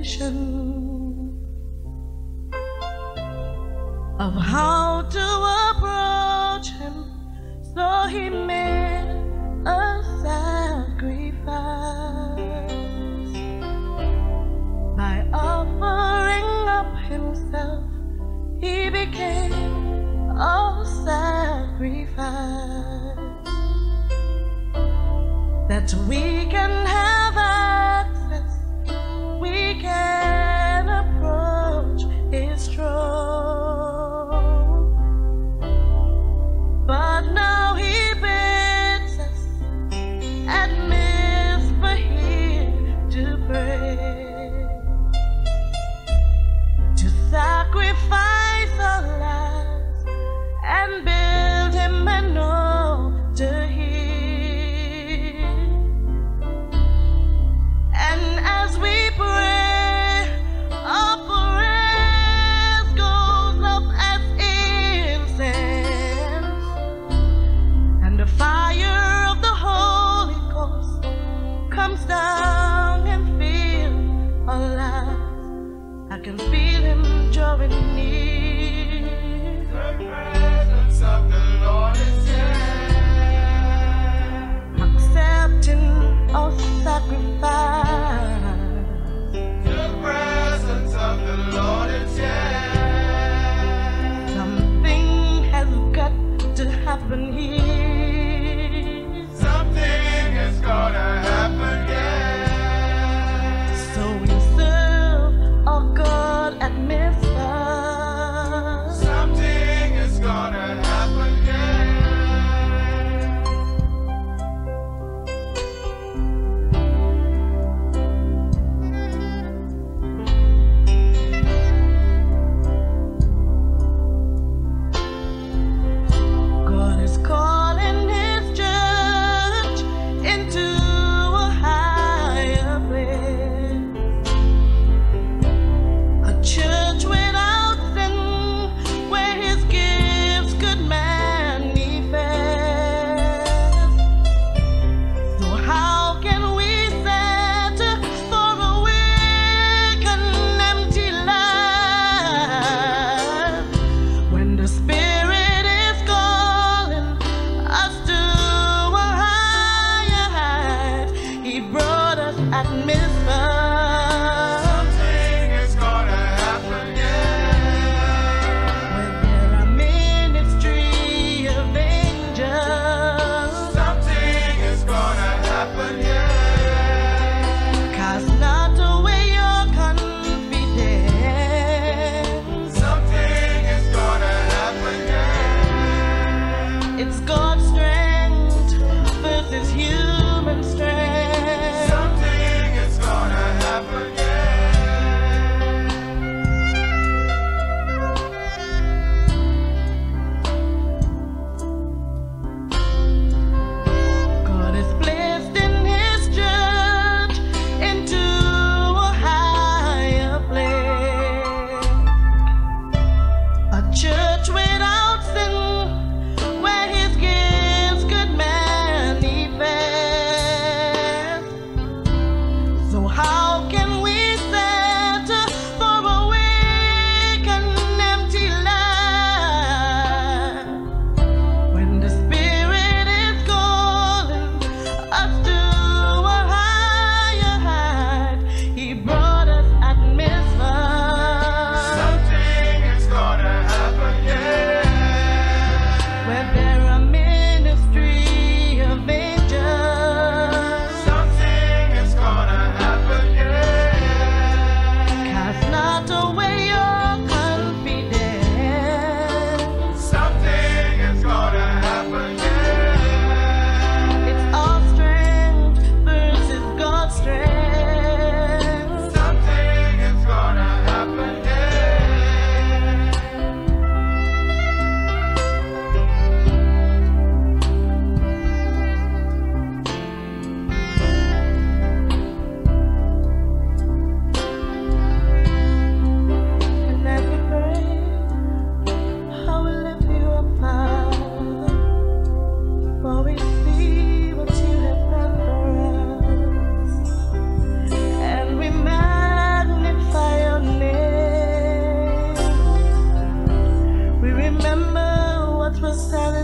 of how to approach him, so he made a sacrifice by offering up himself. He became a sacrifice that we can have access, we can approach his throne. But now he bids us admit for here to pray, to sacrifice our lives and build him an altar here.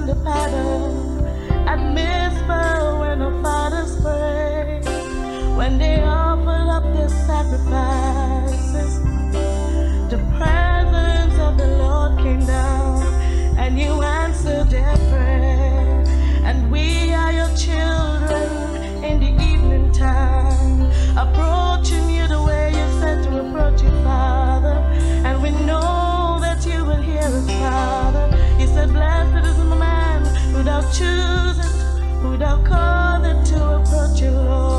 in the pattern at Mizpah when our fathers prayed, when they offered up their sacrifices, the presence of the Lord came down, and you answered their prayer. And we are your children in the evening time, approaching you the way you said to approach your Father, and we know that you will hear us, Father. You said, blessed is the man who thou choosest, who thou callest to approach you, Lord.